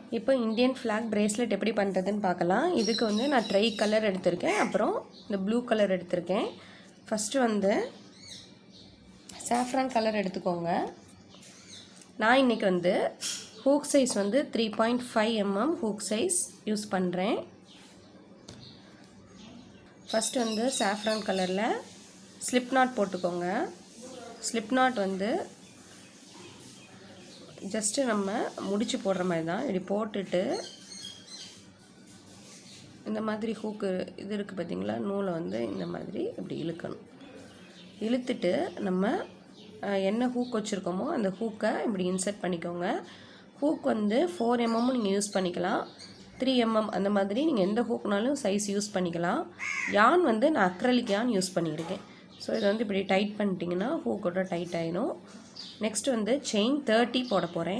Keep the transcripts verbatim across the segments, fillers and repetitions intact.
இப்போ Indian flag bracelet எப்படி பண்ணுறதுன்னு பார்க்கலாம். இதுக்கு வந்து நான் ட்ரை கலர் எடுத்திருக்கேன், அப்புறம் இந்த ப்ளூ கலர் எடுத்திருக்கேன். ஃபஸ்ட்டு வந்து சாஃப்ரான் கலர் எடுத்துக்கோங்க. நான் இன்றைக்கி வந்து ஹூக் சைஸ் வந்து three point five mm hook size use பண்ணுறேன். ஃபஸ்ட்டு வந்து சாஃப்ரான் கலரில் ஸ்லிப் நாட் போட்டுக்கோங்க. ஸ்லிப் நாட் வந்து ஜஸ்ட்டு நம்ம முடிச்சு போடுற மாதிரி தான். இப்படி போட்டுட்டு இந்த மாதிரி ஹூக்கு இது இருக்குது பார்த்திங்களா, நூலை வந்து இந்த மாதிரி இப்படி இழுக்கணும். இழுத்துட்டு நம்ம என்ன ஹூக் வச்சுருக்கோமோ அந்த ஹூக்கை இப்படி இன்சர்ட் பண்ணிக்கோங்க. ஹூக் வந்து ஃபோர் எம்எம்மும் நீங்கள் யூஸ் பண்ணிக்கலாம், த்ரீ எம்எம் அந்த மாதிரி நீங்கள் எந்த ஹூக்னாலும் சைஸ் யூஸ் பண்ணிக்கலாம். யான் வந்து நான் அக்ரலிக் யான் யூஸ் பண்ணியிருக்கேன். ஸோ இதை வந்து இப்படி டைட் பண்ணிட்டீங்கன்னா ஹூக்கோட டைட் ஆகிடும். நெக்ஸ்ட் வந்து செயின் தேர்ட்டி போட போகிறேன்.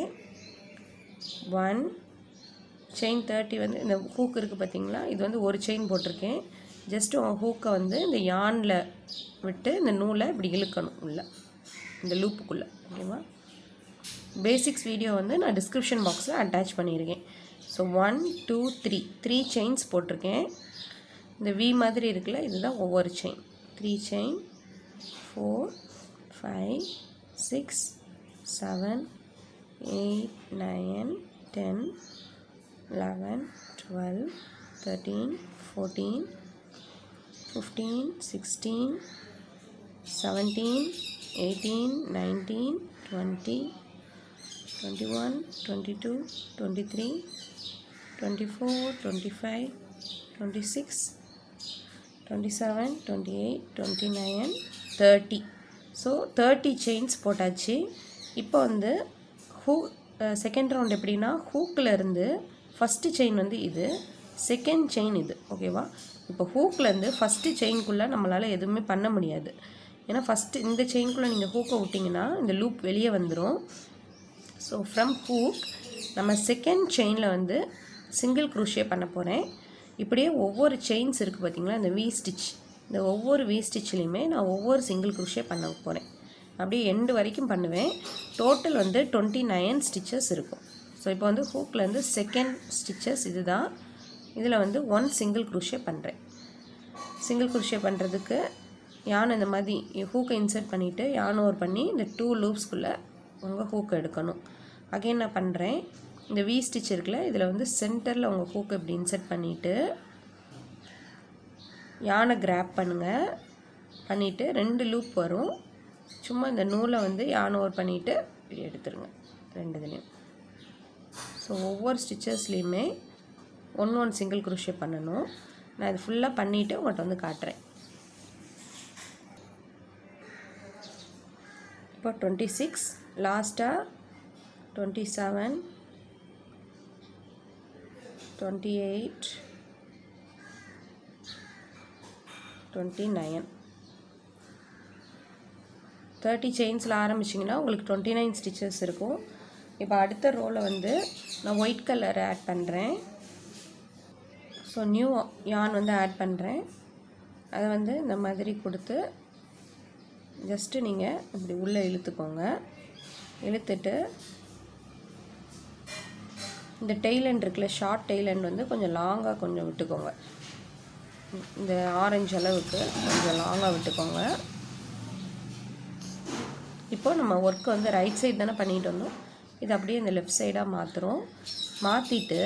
ஒன் செயின் தேர்ட்டி வந்து இந்த ஹூக் இருக்குது பார்த்திங்களா, இது வந்து ஒரு செயின் போட்டிருக்கேன். ஜஸ்ட்டு ஹூக்கை வந்து இந்த யானில் விட்டு இந்த நூலை இப்படி இழுக்கணும் உள்ள இந்த லூப்புக்குள்ளே. ஓகேவா? பேசிக்ஸ் வீடியோ வந்து நான் டிஸ்கிரிப்ஷன் பாக்ஸில் அட்டாச் பண்ணியிருக்கேன். So one two three three chains போட்டிருக்கேன். இந்த வி மாதிரி இருக்குல்ல, இதுதான் ஒவ்வொரு chain. Three chain, four, five, six, seven, eight, nine, ten, eleven, twelve, thirteen, fourteen, fifteen, sixteen, seventeen, eighteen, nineteen, twenty, twenty one, twenty two, twenty three, twenty four, twenty five, twenty six, twenty seven, twenty eight, twenty nine, thirty. So thirty chains போட்டாச்சு. இப்போ வந்து who second round எப்படின்னா, ஹூக்கில் இருந்து first chain வந்து இது, second chain இது. ஓகேவா? இப்போ ஹூக்லேருந்து ஃபஸ்ட்டு செயின்குள்ளே நம்மளால் எதுவுமே பண்ண முடியாது. ஏன்னா ஃபஸ்ட்டு இந்த செயின்குள்ளே நீங்கள் ஹூக்கை விட்டிங்கன்னா இந்த லூப் வெளியே வந்துடும். ஸோ ஃப்ரம் ஹூக் நம்ம செகண்ட் செயினில் வந்து சிங்கிள் க்ரூஷே பண்ண போகிறேன். இப்படியே ஒவ்வொரு செயின்ஸ் இருக்குது பார்த்திங்களா, இந்த வி ஸ்டிச், இந்த ஒவ்வொரு வி ஸ்டிச்லேயுமே நான் ஒவ்வொரு சிங்கிள் க்ரூஷே பண்ண போகிறேன். அப்படியே எண்டு வரைக்கும் பண்ணுவேன். டோட்டல் வந்து டுவெண்ட்டி நைன் ஸ்டிச்சஸ் இருக்கும். ஸோ இப்போ வந்து ஹூக்லேருந்து செகண்ட் ஸ்டிச்சஸ் இது தான். இதில் வந்து ஒன் சிங்கிள் க்ரூஷே பண்ணுறேன். சிங்கிள் க்ரூஷே பண்ணுறதுக்கு யான் இந்த மாதிரி ஹூக்கை இன்சர்ட் பண்ணிவிட்டு யான் ஓவர் பண்ணி இந்த டூ லூப்ஸ்குள்ளே உங்கள் ஹூக்கை எடுக்கணும். அகைன் நான் பண்ணுறேன். இந்த வி ஸ்டிச் இருக்குல்ல, இதில் வந்து சென்டரில் உங்கள் ஹூக்கை இப்படி இன்சர்ட் பண்ணிவிட்டு யானை கிராப் பண்ணுங்கள். பண்ணிவிட்டு ரெண்டு லூப் வரும். சும்மா இந்த நூலை வந்து யானை ஓவர் பண்ணிவிட்டு இப்படி எடுத்துருங்க ரெண்டு இதுலேயும். ஸோ ஒவ்வொரு ஸ்டிச்சஸ்லேயுமே ஒன் ஒன் சிங்கிள் க்ரூஷே பண்ணணும். நான் இது ஃபுல்லாக பண்ணிவிட்டு உங்கள்கிட்ட வந்து காட்டுறேன். இப்போ டுவெண்ட்டி சிக்ஸ், லாஸ்ட்டாக twenty seven, twenty eight, twenty nine, thirty செயின்ஸில் ஆரம்பிச்சிங்கன்னா உங்களுக்கு டுவெண்ட்டி நைன் ஸ்டிச்சஸ் இருக்கும். இப்போ அடுத்த ரோவில் வந்து நான் ஒயிட் கலர் ஆட் பண்ணுறேன். ஸோ நியூ யான் வந்து ஆட் பண்ணுறேன். அதை வந்து இந்த மாதிரி கொடுத்து ஜஸ்ட்டு நீங்கள் இப்படி உள்ளே இழுத்துக்கோங்க. இழுத்துட்டு இந்த டெய்ல் எண்ட் இருக்குல்ல, ஷார்ட் டெய்ல் எண்ட் வந்து கொஞ்சம் லாங்காக கொஞ்சம் விட்டுக்கோங்க. இந்த ஆரஞ்சு அளவுக்கு கொஞ்சம் லாங்காக விட்டுக்கோங்க. இப்போ நம்ம ஒர்க்கு வந்து ரைட் சைடு தானே பண்ணிட்டு வந்தோம், இது அப்படியே இந்த லெஃப்ட் சைடாக மாற்றுறோம். மாற்றிட்டு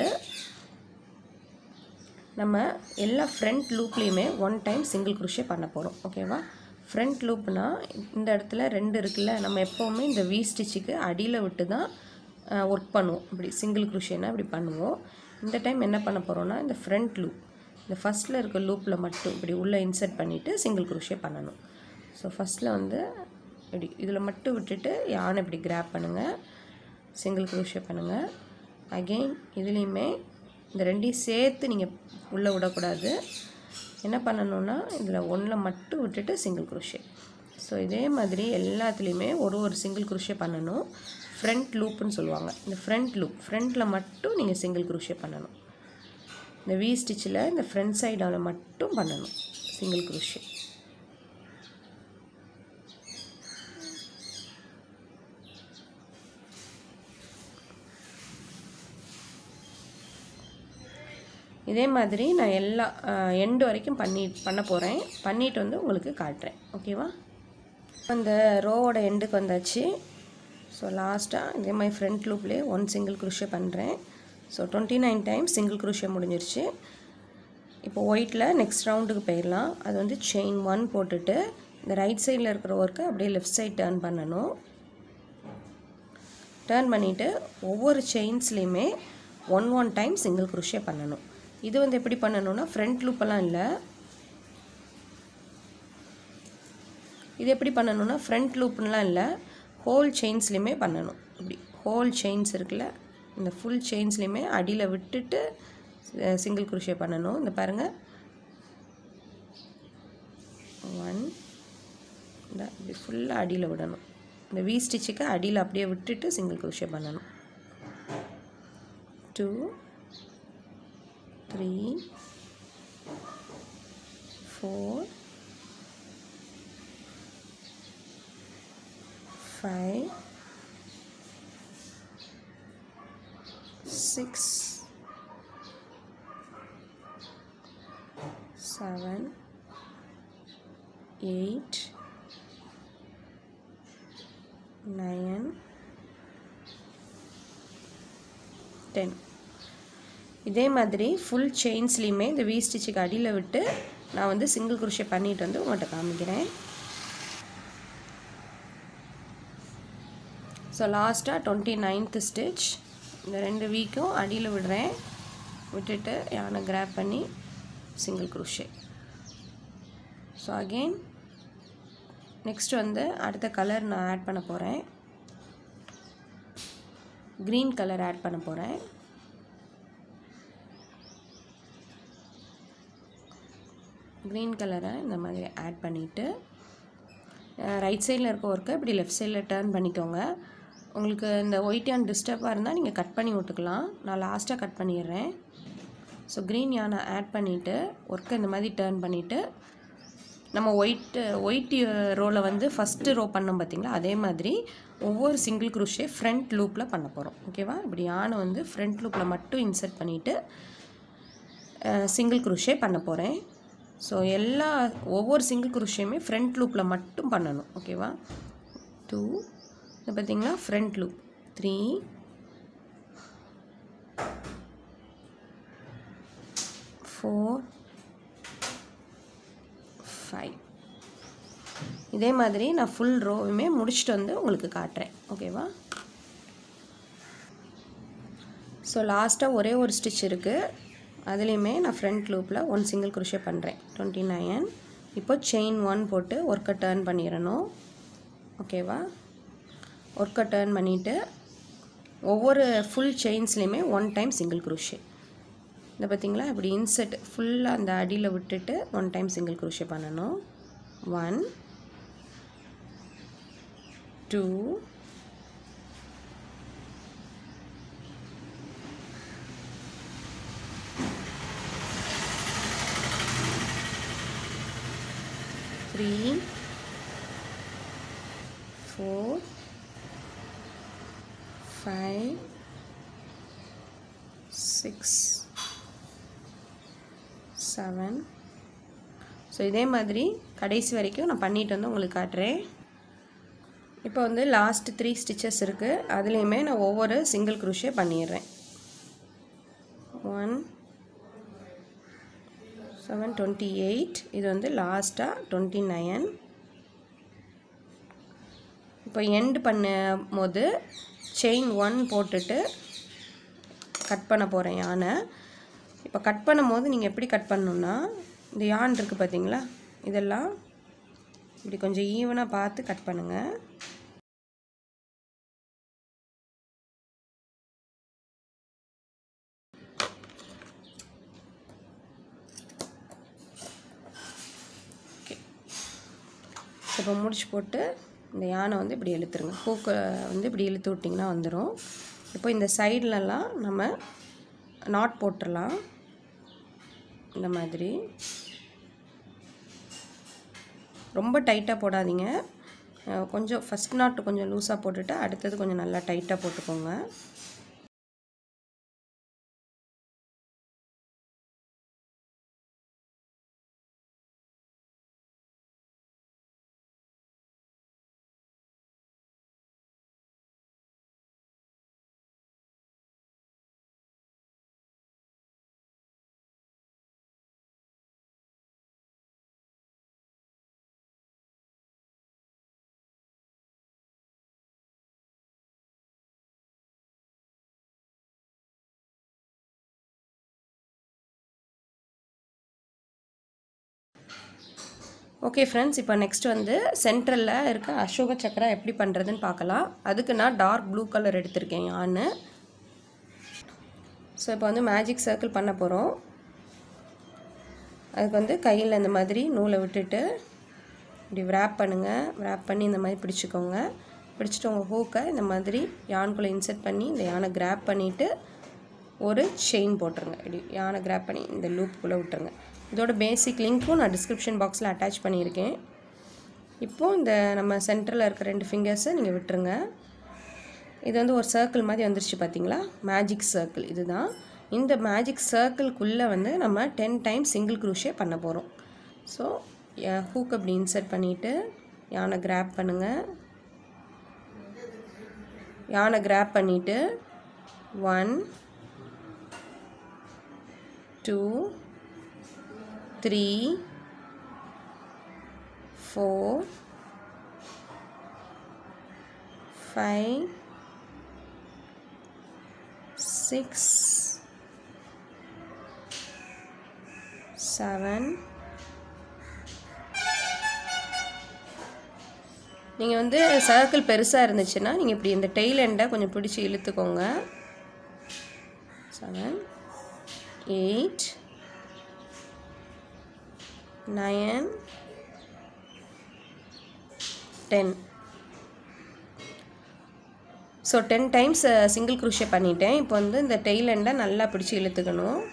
நம்ம எல்லா ஃப்ரண்ட் லூப்லேயுமே ஒன் டைம் சிங்கிள் க்ரூஷே பண்ண போகிறோம். ஓகேவா? ஃப்ரண்ட் லூப்னால் இந்த இடத்துல ரெண்டு இருக்குல்ல, நம்ம எப்போவுமே இந்த வி ஸ்டிச்சுக்கு அடியில் விட்டு தான் ஒர்க் பண்ணுவோம். இப்படி சிங்கிள் க்ரூஷேனா இப்படி பண்ணுவோம். இந்த டைம் என்ன பண்ண போகிறோன்னா, இந்த ஃப்ரண்ட் லூப், இந்த ஃபஸ்ட்டில் இருக்க லூப்பில் மட்டும் இப்படி உள்ளே இன்சர்ட் பண்ணிவிட்டு சிங்கிள் க்ரூஷே பண்ணணும். ஸோ ஃபஸ்ட்டில் வந்து இப்படி இதில் மட்டும் விட்டுட்டு யானை இப்படி கிராப் பண்ணுங்கள், சிங்கிள் க்ரூஷே பண்ணுங்கள். அகெயின் இதுலேயுமே இந்த ரெண்டையும் சேர்த்து நீங்கள் உள்ளே விடக்கூடாது. என்ன பண்ணணுன்னா, இதில் ஒன்றில் மட்டும் விட்டுட்டு சிங்கிள் க்ரூஷே. ஸோ இதே மாதிரி எல்லாத்துலேயுமே ஒரு ஒரு சிங்கிள் க்ரூஷே பண்ணணும். ஃப்ரண்ட் லூப்புன்னு சொல்லுவாங்க. இந்த ஃப்ரண்ட் லூப் ஃப்ரண்ட்டில் மட்டும் நீங்கள் சிங்கிள் க்ரூஷே பண்ணணும். இந்த வி ஸ்டிச்சில் இந்த ஃப்ரண்ட் சைடால் மட்டும் பண்ணணும் சிங்கிள் க்ரூஷே. இதே மாதிரி நான் எல்லா எண்டு வரைக்கும் பண்ணி பண்ண போகிறேன். பண்ணிவிட்டு வந்து உங்களுக்கு காட்டுறேன். ஓகேவா? அந்த ரோவோட எண்டுக்கு வந்தாச்சு. ஸோ லாஸ்ட்டாக இதே மாதிரி ஃப்ரண்ட் லூப்லேயே ஒன் சிங்கிள் குரோஷே பண்ணுறேன். So twenty nine times single crochet முடிஞ்சிருச்சு. இப்போ ஒயிட்டில் நெக்ஸ்ட் ரவுண்டுக்கு போயிடலாம். அது வந்து செயின் ஒன் போட்டுட்டு இந்த ரைட் சைடில் இருக்கிற ஒர்க்கை அப்படியே லெஃப்ட் சைட் டர்ன் பண்ணணும். டர்ன் பண்ணிவிட்டு ஒவ்வொரு செயின்ஸ்லேயுமே one one time single crochet பண்ணணும். இது வந்து எப்படி பண்ணணும்னா ஃப்ரண்ட் லூப்பெல்லாம் இல்லை. இது எப்படி பண்ணணும்னா ஃப்ரண்ட் லூப்லாம் இல்லை, ஹோல் செயின்ஸ்லேயுமே பண்ணணும். இப்படி ஹோல் செயின்ஸ் இருக்குல்ல, இந்த ஃபுல் செயின்ஸ்லேயுமே அடியில் விட்டுட்டு சிங்கிள் குரோஷே பண்ணணும். இந்த பாருங்கள், ஒன் இந்த இப்படி ஃபுல்லாக அடியில் விடணும். இந்த வி ஸ்டிச்சுக்கு அடியில் அப்படியே விட்டுட்டு சிங்கிள் குரோஷே பண்ணணும். Two three four five, six, seven, eight, nine, ten. இதே மாதிரி ஃபுல் செயின்ஸ்லேயுமே இந்த வி ஸ்டிச்சுக்கு அடியில் விட்டு நான் வந்து சிங்கிள் குரோஷே பண்ணிட்டு வந்து உங்கள்கிட்ட காமிக்கிறேன். ஸோ லாஸ்ட்டாக டுவெண்ட்டி நைன்த் ஸ்டிச் இந்த ரெண்டு வீக்கும் அடியில் விடுறேன். விட்டுட்டு யானை கிராப் பண்ணி single crochet. So again next வந்து அடுத்த கலர் நான் ஆட் பண்ண போகிறேன். க்ரீன் கலர் ஆட் பண்ண போகிறேன். க்ரீன் கலரை இந்த மாதிரி ஆட் பண்ணிவிட்டு ரைட் சைடில் இருக்க ஒர்க்கை இப்படி லெஃப்ட் சைடில் டர்ன் பண்ணிக்கோங்க. உங்களுக்கு இந்த ஒயிட் யான் டிஸ்டர்பாக இருந்தால் நீங்கள் கட் பண்ணி விட்டுக்கலாம். நான் லாஸ்ட்டாக கட் பண்ணிடுறேன். ஸோ க்ரீன் யானை ஆட் பண்ணிவிட்டு ஒர்க்கை இந்த மாதிரி டர்ன் பண்ணிவிட்டு நம்ம ஒயிட்டு ஒயிட் ரோவில் வந்து ஃபஸ்ட்டு ரோ பண்ணோம் பார்த்திங்களா, அதே மாதிரி ஒவ்வொரு சிங்கிள் குரோஷே ஃப்ரண்ட் லூப்பில் பண்ண போகிறோம். ஓகேவா? இப்படி யானை வந்து ஃப்ரண்ட் லூப்பில் மட்டும் இன்சர்ட் பண்ணிவிட்டு சிங்கிள் குரோஷே பண்ண போகிறேன். ஸோ எல்லா ஒவ்வொரு சிங்கிள் குரோஷேயுமே ஃப்ரண்ட் லூப்பில் மட்டும் பண்ணணும். ஓகேவா? டூ இது பார்த்திங்களா front loop, three four five. இதே மாதிரி நான் ஃபுல் ரோவுமே முடிச்சுட்டு வந்து உங்களுக்கு காட்டுறேன். ஓகேவா? ஸோ லாஸ்ட்டாக ஒரே ஒரு ஸ்டிச் இருக்குது. அதுலேயுமே நான் ஃப்ரண்ட் லூப்பில் ஒன் சிங்கிள் குரோஷே பண்ணுறேன். Twenty nine. இப்போ செயின் ஒன் போட்டு ஒர்க்கை டர்ன் பண்ணிடணும். ஓகேவா? ஒர்க்கை டர்ன் பண்ணிவிட்டு ஒவ்வொரு ஃபுல் செயின்ஸ்லேயுமே ஒன் டைம் சிங்கிள் குரோஷே. இந்த பார்த்திங்களா இப்படி இன்செட் ஃபுல்லாக அந்த அடியில் விட்டுட்டு ஒன் டைம் சிங்கிள் குரோஷே பண்ணணும். One two three four five six seven. So இதே மாதிரி கடைசி வரைக்கும் நான் பண்ணிட்டு வந்து உங்களுக்கு காட்டுறேன். இப்போ வந்து லாஸ்ட் த்ரீ ஸ்டிச்சஸ் இருக்குது. அதுலேயுமே நான் ஒவ்வொரு சிங்கிள் குரோஷே பண்ணிடுறேன். One seven twenty eight. இது வந்து லாஸ்ட்டாக டுவெண்ட்டி நைன். இப்போ எண்டு பண்ணும் போது செயின் ஒன் போட்டுட்டு கட் பண்ண போகிறேன் யானை. இப்போ கட் பண்ணும் போது நீங்கள் எப்படி கட் பண்ணணுன்னா, இந்த யான் இருக்குது பார்த்தீங்களா, இதெல்லாம் இப்படி கொஞ்சம் ஈவனாக பார்த்து கட் பண்ணுங்கள். ஓகே, இப்போ முடிச்சு போட்டு இந்த யானை வந்து இப்படி இழுத்துருங்க. பூக்கை வந்து இப்படி இழுத்து விட்டிங்கன்னா வந்துடும். இப்போ இந்த சைட்லலாம் நம்ம நாட் போட்டுடலாம். இந்த மாதிரி ரொம்ப டைட்டாக போடாதீங்க. கொஞ்சம் ஃபஸ்ட் நாட்டு கொஞ்சம் லூஸாக போட்டுட்டு அடுத்தது கொஞ்சம் நல்லா டைட்டாக போட்டுக்கோங்க. ஓகே ஃப்ரெண்ட்ஸ், இப்போ நெக்ஸ்ட் வந்து சென்ட்ரலில் இருக்க அசோக சக்கரா எப்படி பண்ணுறதுன்னு பார்க்கலாம். அதுக்கு நான் டார்க் ப்ளூ கலர் எடுத்திருக்கேன் யான்னு. ஸோ இப்போ வந்து மேஜிக் சர்க்கிள் பண்ண போகிறோம். அதுக்கு வந்து கையில் இந்த மாதிரி நூலை விட்டுட்டு இப்படி விராப் பண்ணுங்கள். விராப் பண்ணி இந்த மாதிரி பிடிச்சிக்கோங்க. பிடிச்சிட்டு உங்கள் ஹூக்கை இந்த மாதிரி யானுக்குள்ளே இன்சர்ட் பண்ணி இந்த யானை கிராப் பண்ணிவிட்டு ஒரு செயின் போட்டுருங்க. இப்படி யானை கிராப் பண்ணி இந்த லூப்புக்குள்ளே விட்டுருங்க. இதோட பேசிக் லிங்க்கும் நான் டிஸ்கிரிப்ஷன் பாக்ஸில் அட்டாச் பண்ணியிருக்கேன். இப்போது இந்த நம்ம சென்டரில் இருக்க ரெண்டு ஃபிங்கர்ஸை நீங்கள் விட்டுருங்க. இது வந்து ஒரு சர்க்கிள் மாதிரி வந்துருச்சு பார்த்தீங்களா, மேஜிக் சர்க்கிள் இதுதான். இந்த மேஜிக் சர்க்கிள்குள்ளே வந்து நம்ம டென் டைம்ஸ் சிங்கிள் க்ரூஷே பண்ண போகிறோம். ஸோ ஹூக் அப்படி இன்சர்ட் பண்ணிவிட்டு யானை கிராப் பண்ணுங்கள். யானை கிராப் பண்ணிவிட்டு one two three four five six seven. நீங்கள் வந்து சர்க்கிள் பெருசாக இருந்துச்சுன்னா நீங்கள் இப்படி இந்த டெய்ல் எண்டை கொஞ்சம் பிடிச்சி இழுத்துக்கோங்க. Seven eight nine ten. So ten times single crochet பண்ணிட்டேன். இப்போ வந்து இந்த டெய்ல் எண்டை நல்லா பிடிச்சி இழுத்துக்கணும்.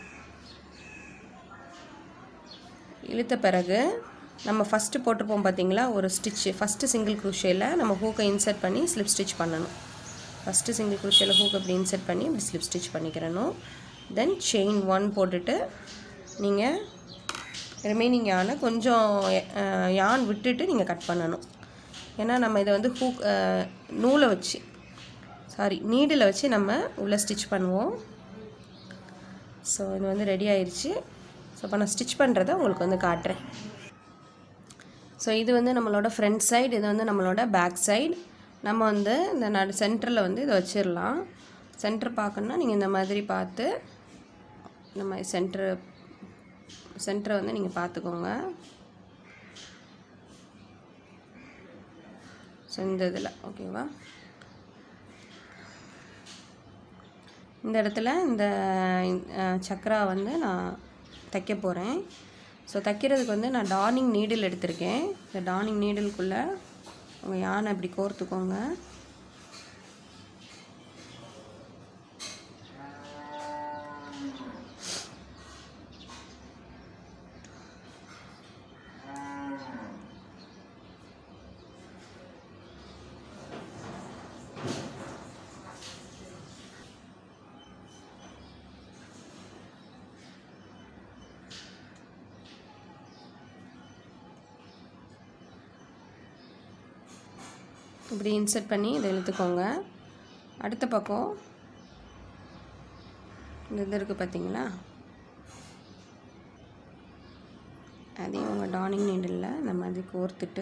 இழுத்த பிறகு நம்ம ஃபஸ்ட்டு போட்டிருப்போம் பார்த்தீங்களா ஒரு ஸ்டிச்சு, ஃபஸ்ட்டு சிங்கிள் க்ரூஷேயில் நம்ம ஹூக்கை இன்சர்ட் பண்ணி ஸ்லிப் ஸ்டிச் பண்ணணும். ஃபஸ்ட்டு சிங்கிள் க்ரூஷேயில் ஹூக் அப்படி இன்சர்ட் பண்ணி இப்படி ஸ்லிப் ஸ்டிச் பண்ணிக்கிறணும். தென் செயின் ஒன் போட்டுட்டு நீங்கள் ரிமைனிங் யானை கொஞ்சம் யான் விட்டுட்டு நீங்கள் கட் பண்ணணும். ஏன்னா நம்ம இதை வந்து ஹூக் நூலை வச்சு சாரி நீடில் வச்சு நம்ம உள்ளே ஸ்டிச் பண்ணுவோம். ஸோ இது வந்து ரெடி ஆயிடுச்சு. ஸோ இப்போ நான் ஸ்டிச் பண்ணுறதை உங்களுக்கு வந்து காட்டுறேன். ஸோ இது வந்து நம்மளோட ஃப்ரண்ட் சைடு, இது வந்து நம்மளோட பேக் சைடு. நம்ம வந்து இந்த நடு சென்டரில் வந்து இதை வச்சிடலாம். சென்டர் பார்க்கணுன்னா நீங்கள் இந்த மாதிரி பார்த்து நம்ம சென்டர் சென்டரை வந்து நீங்கள் பார்த்துக்கோங்க. ஸோ இந்த இதில் ஓகேவா, இந்த இடத்துல இந்த சக்கரா வந்து நான் தைக்க போகிறேன். ஸோ தைக்கிறதுக்கு வந்து நான் டார்னிங் நீடில் எடுத்திருக்கேன். இந்த டார்னிங் நீடிலுக்குள்ளே உங்கள் யானை இப்படி கோர்த்துக்கோங்க. இப்படி இன்சர்ட் பண்ணி இதை இழுத்துக்கோங்க. அடுத்த பக்கம் இந்த இது இருக்குது பார்த்தீங்களா, அதையும் உங்கள் டார்னிங் நீடில் இந்த மாதிரி கோர்த்துட்டு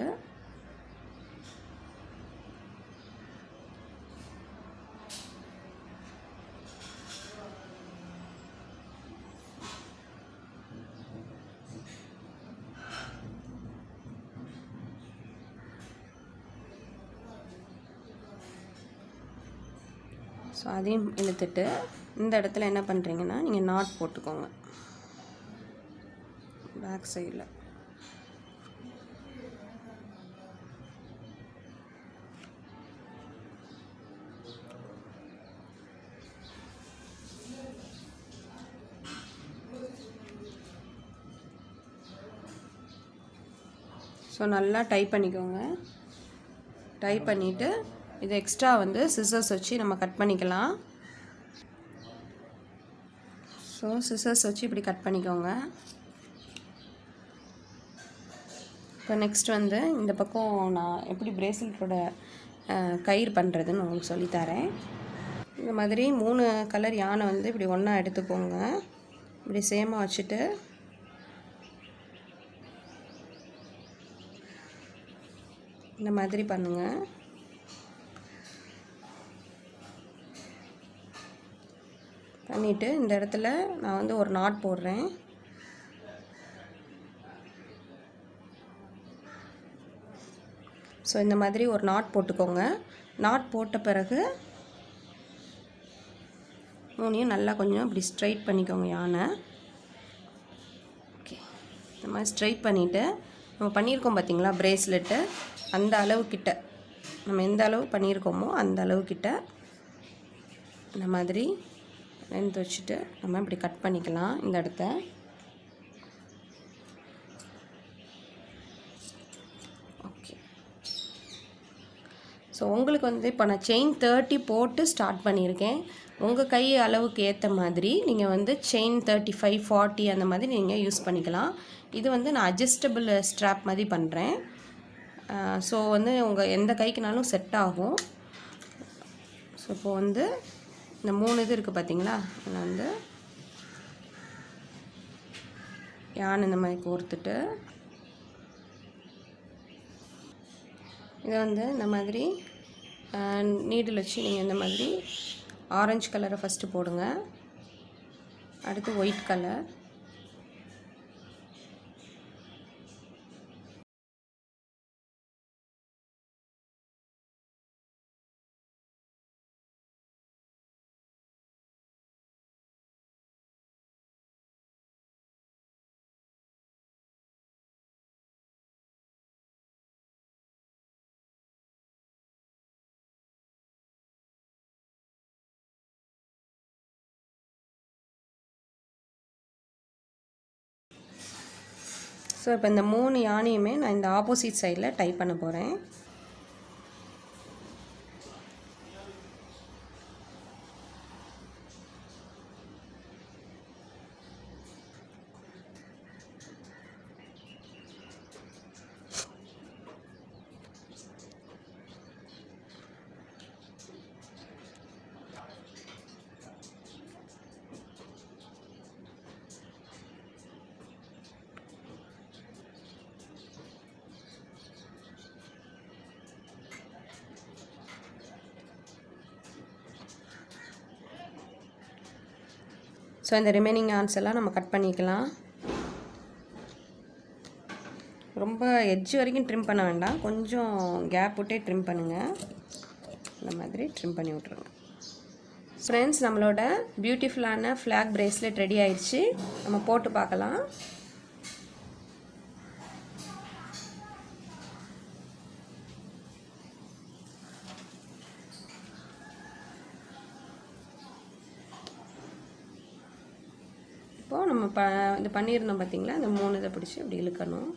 ஸோ அதையும் இழுத்துட்டு இந்த இடத்துல என்ன பண்ணுறீங்கன்னா நீங்கள் நாட் போட்டுக்கோங்க பேக் சைடில். ஸோ நல்லா டைப் பண்ணிக்கோங்க. டைப் பண்ணிவிட்டு இது எக்ஸ்ட்ரா வந்து சிசர்ஸ் வச்சு நம்ம கட் பண்ணிக்கலாம். ஸோ சிசர்ஸ் வச்சு இப்படி கட் பண்ணிக்கோங்க. இப்போ நெக்ஸ்ட் வந்து இந்த பக்கம் நான் எப்படி பிரேஸ்லெட்டோட கயிறு பண்ணுறதுன்னு உங்களுக்கு சொல்லித்தரேன். இந்த மாதிரி மூணு கலர் யானை வந்து இப்படி ஒன்றா எடுத்துக்கோங்க. இப்படி சேமாக வச்சுட்டு இந்த மாதிரி பண்ணுங்கள். பண்ணிவிட்டு இந்த இடத்துல நான் வந்து ஒரு நாட் போடுறேன். ஸோ இந்த மாதிரி ஒரு நாட் போட்டுக்கோங்க. நாட் போட்ட பிறகு மூணையும் நல்லா கொஞ்சம் இப்படி ஸ்ட்ரைட் பண்ணிக்கோங்க யானை. ஓகே, இந்த மாதிரி ஸ்ட்ரைட் பண்ணிவிட்டு நம்ம பண்ணியிருக்கோம் பார்த்திங்களா பிரேஸ்லெட்டு, அந்த அளவுக்கிட்ட நம்ம எந்த அளவு பண்ணியிருக்கோமோ அந்த அளவுக்கிட்ட இந்த மாதிரி லென்த் வச்சுட்டு நம்ம இப்படி கட் பண்ணிக்கலாம் இந்த இடத்த. ஓகே, ஸோ உங்களுக்கு வந்து இப்போ நான் செயின் தேர்ட்டி போட்டு ஸ்டார்ட் பண்ணியிருக்கேன். உங்கள் கை அளவுக்கு ஏற்ற மாதிரி நீங்கள் வந்து செயின் தேர்ட்டி ஃபைவ் ஃபார்ட்டி அந்த மாதிரி நீங்கள் யூஸ் பண்ணிக்கலாம். இது வந்து நான் அட்ஜஸ்டபிள் ஸ்ட்ராப் மாதிரி பண்ணுறேன். ஸோ வந்து உங்கள் எந்த கைக்குனாலும் செட் ஆகும். ஸோ இப்போ வந்து இந்த மூணு இது இருக்குது பார்த்தீங்களா, இதில் வந்து யானை இந்த மாதிரி கோர்த்துட்டு இதை வந்து இந்த மாதிரி நீடில் வச்சு நீங்கள் இந்த மாதிரி ஆரஞ்சு கலரை ஃபஸ்ட்டு போடுங்க. அடுத்து ஒயிட் கலர், ஸோ இப்போ இந்த மூணு யானையுமே நான் இந்த ஆப்போசிட் சைடில் டைப் பண்ண போகிறேன். ஸோ இந்த ரிமைனிங் ஆர்ம்ஸ் எல்லாம் நம்ம கட் பண்ணிக்கலாம். ரொம்ப எட்ஜ் வரைக்கும் ட்ரிம் பண்ண வேண்டாம், கொஞ்சம் கேப் விட்டே ட்ரிம் பண்ணுங்கள். இந்த மாதிரி ட்ரிம் பண்ணி விட்ருங்க. ஃப்ரெண்ட்ஸ், நம்மளோட பியூட்டிஃபுல்லான ஃப்ளாக் பிரேஸ்லெட் ரெடி ஆயிடுச்சு. நம்ம போட்டு பார்க்கலாம். இப்போது நம்ம ப இது பண்ணியிருந்தோம் பார்த்திங்களா, இந்த மூணு இதை பிடிச்சி இப்படி இழுக்கணும்.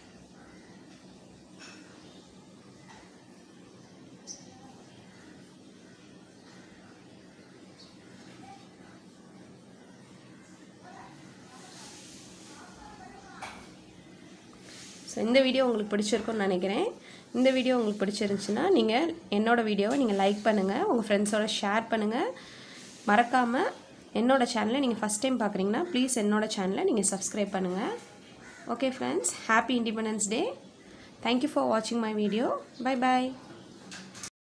ஸோ இந்த வீடியோ உங்களுக்கு பிடிச்சிருக்குன்னு நினைக்கிறேன். இந்த வீடியோ உங்களுக்கு பிடிச்சிருந்துச்சுன்னா நீங்கள் என்னோடய வீடியோவை நீங்கள் லைக் பண்ணுங்கள், உங்கள் ஃப்ரெண்ட்ஸோட ஷேர் பண்ணுங்கள். மறக்காமல் என்னோடய சேனலை நீங்கள் ஃபஸ்ட் டைம் பார்க்குறீங்கன்னா ப்ளீஸ் என்னோடய சேனலை நீங்கள் சப்ஸ்கிரைப் பண்ணுங்கள். Okay friends, happy independence day. Thank you for வாட்சிங் மை வீடியோ. Bye bye.